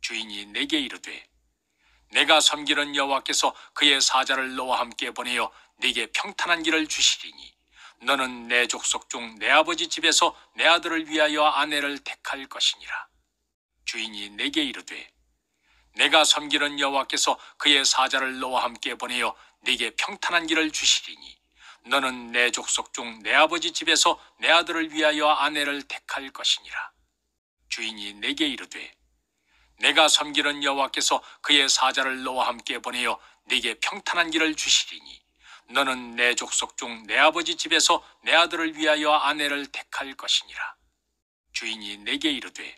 주인이 내게 이르되 내가 섬기는 여호와께서 그의 사자를 너와 함께 보내어 네게 평탄한 길을 주시리니 너는 내 족속 중 내 아버지 집에서 내 아들을 위하여 아내를 택할 것이니라. 주인이 내게 이르되 내가 섬기는 여호와께서 그의 사자를 너와 함께 보내어 네게 평탄한 길을 주시리니 너는 내 족속 중 내 아버지 집에서 내 아들을 위하여 아내를 택할 것이니라. 주인이 내게 이르되 내가 섬기는 여호와께서 그의 사자를 너와 함께 보내어 네게 평탄한 길을 주시리니 너는 내 족속 중 내 아버지 집에서 내 아들을 위하여 아내를 택할 것이니라. 주인이 내게 이르되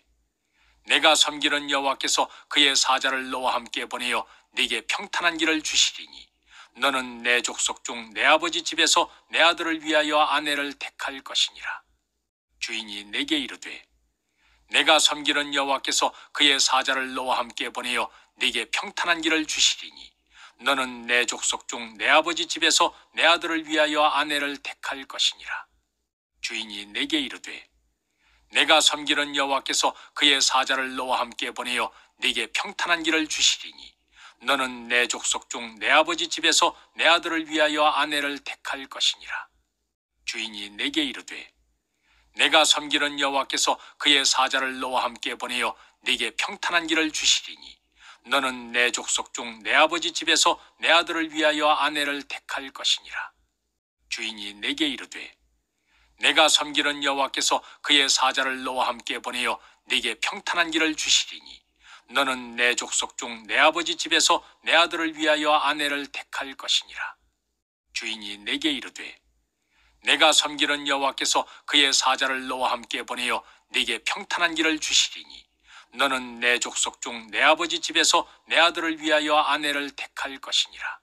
내가 섬기는 여호와께서 그의 사자를 너와 함께 보내어 네게 평탄한 길을 주시리니 너는 내 족속 중 내 아버지 집에서 내 아들을 위하여 아내를 택할 것이니라. 주인이 내게 이르되 내가 섬기는 여호와께서 그의 사자를 너와 함께 보내어 네게 평탄한 길을 주시리니 너는 내 족속 중 내 아버지 집에서 내 아들을 위하여 아내를 택할 것이니라. 주인이 내게 이르되 내가 섬기는 여호와께서 그의 사자를 너와 함께 보내어 네게 평탄한 길을 주시리니 너는 내 족속 중 내 아버지 집에서 내 아들을 위하여 아내를 택할 것이니라. 주인이 내게 이르되 내가 섬기는 여호와께서 그의 사자를 너와 함께 보내어 네게 평탄한 길을 주시리니 너는 내 족속 중 내 아버지 집에서 내 아들을 위하여 아내를 택할 것이니라. 주인이 내게 이르되 내가 섬기는 여호와께서 그의 사자를 너와 함께 보내어 네게 평탄한 길을 주시리니 너는 내 족속 중 내 아버지 집에서 내 아들을 위하여 아내를 택할 것이니라. 주인이 내게 이르되 내가 섬기는 여호와께서 그의 사자를 너와 함께 보내어 네게 평탄한 길을 주시리니 너는 내 족속 중 내 아버지 집에서 내 아들을 위하여 아내를 택할 것이니라.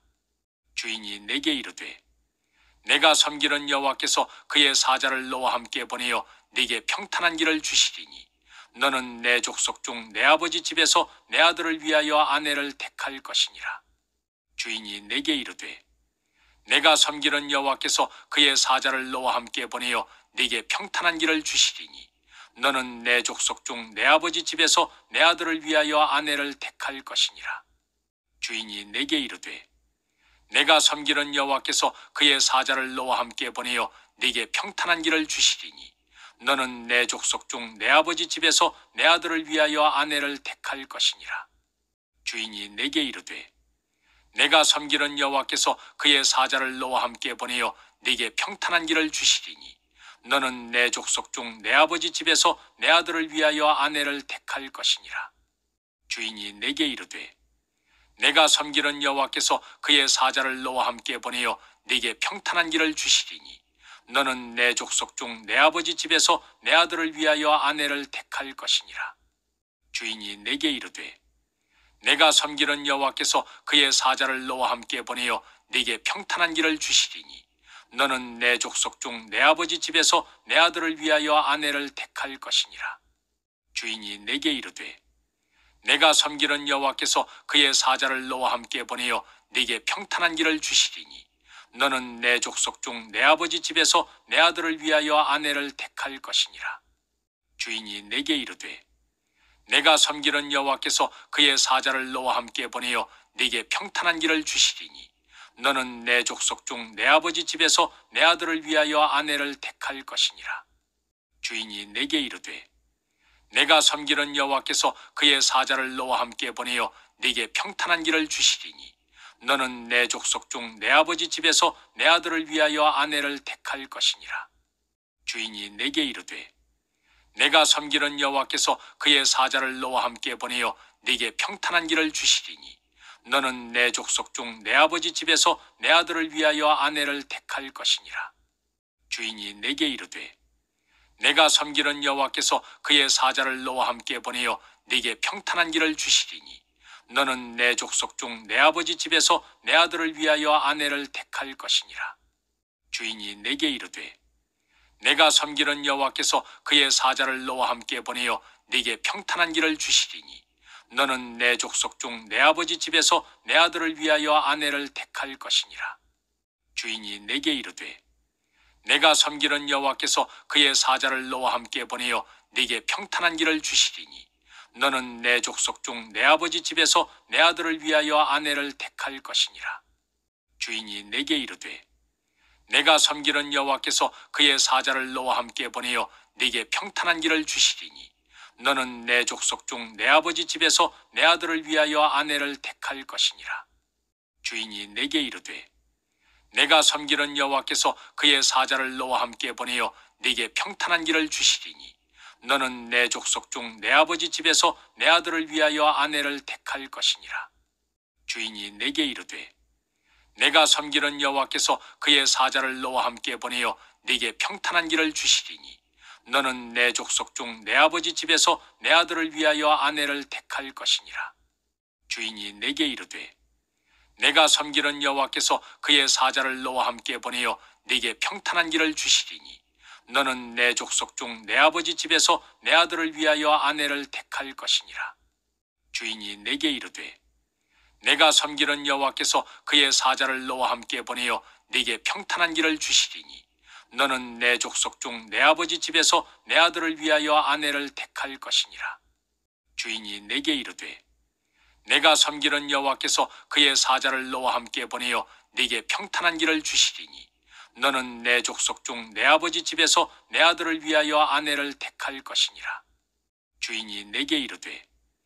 주인이 내게 이르되 내가 섬기는 여호와께서 그의 사자를 너와 함께 보내어 네게 평탄한 길을 주시리니 너는 내 족속 중 내 아버지 집에서 내 아들을 위하여 아내를 택할 것이니라. 주인이 내게 이르되 내가 섬기는 여호와께서 그의 사자를 너와 함께 보내어 네게 평탄한 길을 주시리니 너는 내 족속 중 내 아버지 집에서 내 아들을 위하여 아내를 택할 것이니라. 주인이 내게 이르되 내가 섬기는 여호와께서 그의 사자를 너와 함께 보내어 네게 평탄한 길을 주시리니 너는 내 족속 중 내 아버지 집에서 내 아들을 위하여 아내를 택할 것이니라. 주인이 내게 이르되 내가 섬기는 여호와께서 그의 사자를 너와 함께 보내어 네게 평탄한 길을 주시리니 너는 내 족속 중 내 아버지 집에서 내 아들을 위하여 아내를 택할 것이니라. 주인이 내게 이르되 내가 섬기는 여호와께서 그의 사자를 너와 함께 보내어 네게 평탄한 길을 주시리니 너는 내 족속 중 내 아버지 집에서 내 아들을 위하여 아내를 택할 것이니라. 주인이 내게 이르되 내가 섬기는 여호와께서 그의 사자를 너와 함께 보내어 네게 평탄한 길을 주시리니 너는 내 족속 중 내 아버지 집에서 내 아들을 위하여 아내를 택할 것이니라. 주인이 내게 이르되 내가 섬기는 여호와께서 그의 사자를 너와 함께 보내어 네게 평탄한 길을 주시리니 너는 내 족속 중 내 아버지 집에서 내 아들을 위하여 아내를 택할 것이니라. 주인이 내게 이르되 내가 섬기는 여호와께서 그의 사자를 너와 함께 보내어 네게 평탄한 길을 주시리니 너는 내 족속 중 내 아버지 집에서 내 아들을 위하여 아내를 택할 것이니라. 주인이 내게 이르되 내가 섬기는 여호와께서 그의 사자를 너와 함께 보내어 네게 평탄한 길을 주시리니 너는 내 족속 중 내 아버지 집에서 내 아들을 위하여 아내를 택할 것이니라. 주인이 내게 이르되 내가 섬기는 여호와께서 그의 사자를 너와 함께 보내어 네게 평탄한 길을 주시리니 너는 내 족속 중 내 아버지 집에서 내 아들을 위하여 아내를 택할 것이니라. 주인이 내게 이르되 내가 섬기는 여호와께서 그의 사자를 너와 함께 보내어 네게 평탄한 길을 주시리니 너는 내 족속 중 내 아버지 집에서 내 아들을 위하여 아내를 택할 것이니라. 주인이 내게 이르되 내가 섬기는 여호와께서 그의 사자를 너와 함께 보내어 네게 평탄한 길을 주시리니 너는 내 족속 중 내 아버지 집에서 내 아들을 위하여 아내를 택할 것이니라. 주인이 내게 이르되 내가 섬기는 여호와께서 그의 사자를 너와 함께 보내어 네게 평탄한 길을 주시리니 너는 내 족속 중 내 아버지 집에서 내 아들을 위하여 아내를 택할 것이니라. 주인이 내게 이르되 내가 섬기는 여호와께서 그의 사자를 너와 함께 보내어 네게 평탄한 길을 주시리니 너는 내 족속 중 내 아버지 집에서 내 아들을 위하여 아내를 택할 것이니라. 주인이 내게 이르되 내가 섬기는 여호와께서 그의 사자를 너와 함께 보내어 네게 평탄한 길을 주시리니 너는 내 족속 중 내 아버지 집에서 내 아들을 위하여 아내를 택할 것이니라. 주인이 내게 이르되 내가 섬기는 여호와께서 그의 사자를 너와 함께 보내어 네게 평탄한 길을 주시리니 너는 내 족속 중 내 아버지 집에서 내 아들을 위하여 아내를 택할 것이니라. 주인이 내게 이르되 내가 섬기는 여호와께서 그의 사자를 너와 함께 보내어 네게 평탄한 길을 주시리니 너는 내 족속 중 내 아버지 집에서 내 아들을 위하여 아내를 택할 것이니라. 주인이 내게 이르되 내가 섬기는 여호와께서 그의 사자를 너와 함께 보내어 네게 평탄한 길을 주시리니 너는 내 족속 중 내 아버지 집에서 내 아들을 위하여 아내를 택할 것이니라. 주인이 내게 이르되 내가 섬기는 여호와께서 그의 사자를 너와 함께 보내어 네게 평탄한 길을 주시리니 너는 내 족속 중 내 아버지 집에서 내 아들을 위하여 아내를 택할 것이니라. 주인이 내게 이르되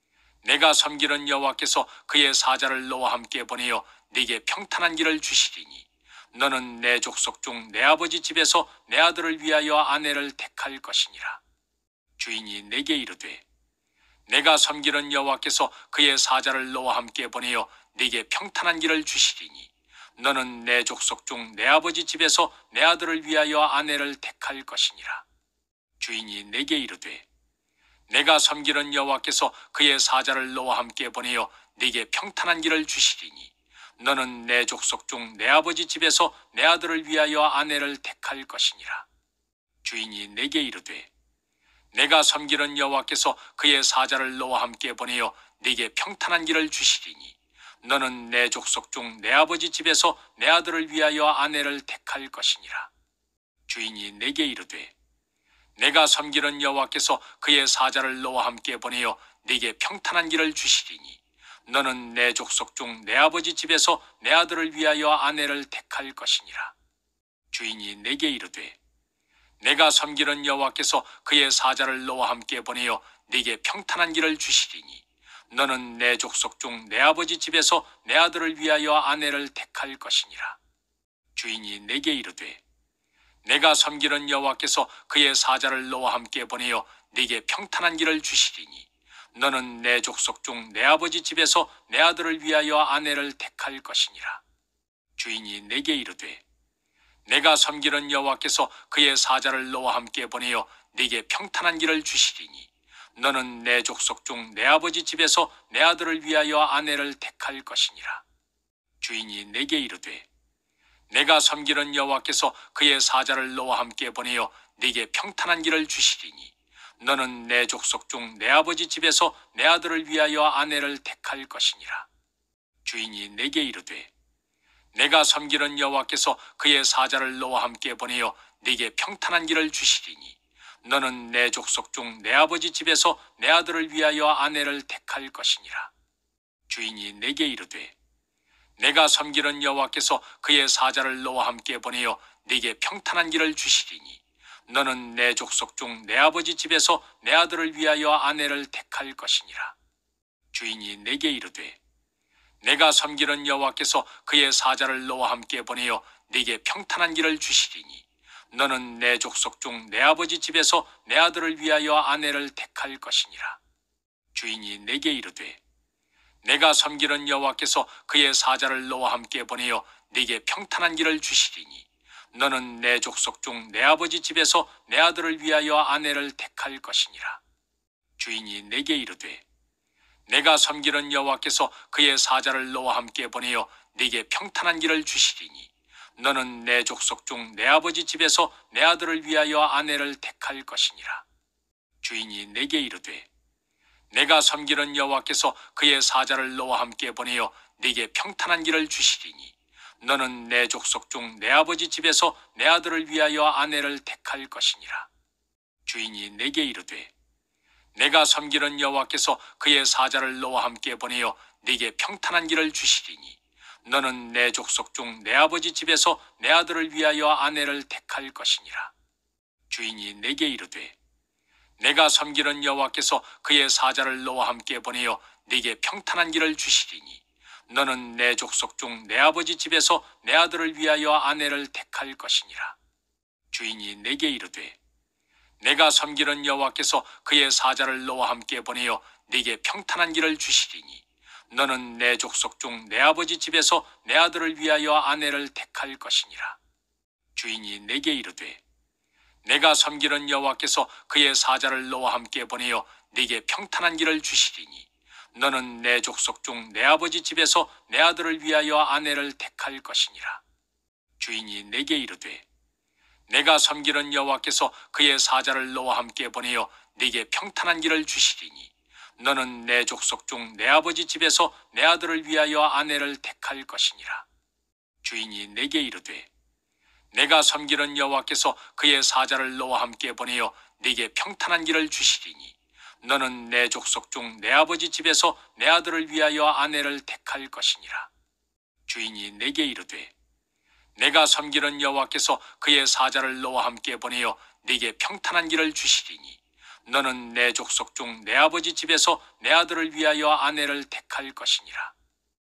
내가 섬기는 여호와께서 그의 사자를 너와 함께 보내어 네게 평탄한 길을 주시리니 너는 내 족속 중 내 아버지 집에서 내 아들을 위하여 아내를 택할 것이니라. 주인이 내게 이르되 내가 섬기는 여호와께서 그의 사자를 너와 함께 보내어 네게 평탄한 길을 주시리니 너는 내 족속 중 내 아버지 집에서 내 아들을 위하여 아내를 택할 것이니라. 주인이 내게 이르되 내가 섬기는 여호와께서 그의 사자를 너와 함께 보내어 네게 평탄한 길을 주시리니 너는 내 족속 중 내 아버지 집에서 내 아들을 위하여 아내를 택할 것이니라. 주인이 내게 이르되 내가 섬기는 여호와께서 그의 사자를 너와 함께 보내어 네게 평탄한 길을 주시리니 너는 내 족속 중 내 아버지 집에서 내 아들을 위하여 아내를 택할 것이니라. 주인이 내게 이르되 내가 섬기는 여호와께서 그의 사자를 너와 함께 보내어 네게 평탄한 길을 주시리니 너는 내 족속 중 내 아버지 집에서 내 아들을 위하여 아내를 택할 것이니라. 주인이 내게 이르되 내가 섬기는 여호와께서 그의 사자를 너와 함께 보내어 네게 평탄한 길을 주시리니 너는 내 족속 중 내 아버지 집에서 내 아들을 위하여 아내를 택할 것이니라. 주인이 내게 이르되 내가 섬기는 여호와께서 그의 사자를 너와 함께 보내어 네게 평탄한 길을 주시리니 너는 내 족속 중 내 아버지 집에서 내 아들을 위하여 아내를 택할 것이니라. 주인이 내게 이르되 내가 섬기는 여호와께서 그의 사자를 너와 함께 보내어 네게 평탄한 길을 주시리니 너는 내 족속 중 내 아버지 집에서 내 아들을 위하여 아내를 택할 것이니라. 주인이 내게 이르되 내가 섬기는 여호와께서 그의 사자를 너와 함께 보내어 네게 평탄한 길을 주시리니 너는 내 족속 중 내 아버지 집에서 내 아들을 위하여 아내를 택할 것이니라. 주인이 내게 이르되 내가 섬기는 여호와께서 그의 사자를 너와 함께 보내어 네게 평탄한 길을 주시리니 너는 내 족속 중 내 아버지 집에서 내 아들을 위하여 아내를 택할 것이니라. 주인이 내게 이르되 내가 섬기는 여호와께서 그의 사자를 너와 함께 보내어 네게 평탄한 길을 주시리니 너는 내 족속 중 내 아버지 집에서 내 아들을 위하여 아내를 택할 것이니라. 주인이 내게 이르되 내가 섬기는 여호와께서 그의 사자를 너와 함께 보내어 네게 평탄한 길을 주시리니 너는 내 족속 중 내 아버지 집에서 내 아들을 위하여 아내를 택할 것이니라. 주인이 내게 이르되 내가 섬기는 여호와께서 그의 사자를 너와 함께 보내어 네게 평탄한 길을 주시리니 너는 내 족속 중 내 아버지 집에서 내 아들을 위하여 아내를 택할 것이니라. 주인이 내게 이르되 내가 섬기는 여호와께서 그의 사자를 너와 함께 보내어 네게 평탄한 길을 주시리니 너는 내 족속 중 내 아버지 집에서 내 아들을 위하여 아내를 택할 것이니라. 주인이 내게 이르되 내가 섬기는 여호와께서 그의 사자를 너와 함께 보내어 네게 평탄한 길을 주시리니 너는 내 족속 중 내 아버지 집에서 내 아들을 위하여 아내를 택할 것이니라. 주인이 내게 이르되 내가 섬기는 여호와께서 그의 사자를 너와 함께 보내어 네게 평탄한 길을 주시리니 너는 내 족속 중 내 아버지 집에서 내 아들을 위하여 아내를 택할 것이니라. 주인이 내게 이르되 내가 섬기는 여호와께서 그의 사자를 너와 함께 보내어 네게 평탄한 길을 주시리니 너는 내 족속 중 내 아버지 집에서 내 아들을 위하여 아내를 택할 것이니라. 주인이 내게 이르되 내가 섬기는 여호와께서 그의 사자를 너와 함께 보내어 네게 평탄한 길을 주시리니 너는 내 족속 중 내 아버지 집에서 내 아들을 위하여 아내를 택할 것이니라. 주인이 내게 이르되 내가 섬기는 여호와께서 그의 사자를 너와 함께 보내어 네게 평탄한 길을 주시리니 너는 내 족속 중 내 아버지 집에서 내 아들을 위하여 아내를 택할 것이니라. 주인이 내게 이르되 내가 섬기는 여호와께서 그의 사자를 너와 함께 보내어 네게 평탄한 길을 주시리니 너는 내 족속 중 내 아버지 집에서 내 아들을 위하여 아내를 택할 것이니라. 주인이 내게 이르되 내가 섬기는 여호와께서 그의 사자를 너와 함께 보내어 네게 평탄한 길을 주시리니 너는 내 족속 중 내 아버지 집에서 내 아들을 위하여 아내를 택할 것이니라. 주인이 내게 이르되 내가 섬기는 여호와께서 그의 사자를 너와 함께 보내어 네게 평탄한 길을 주시리니 너는 내 족속 중 내 아버지 집에서 내 아들을 위하여 아내를 택할 것이니라.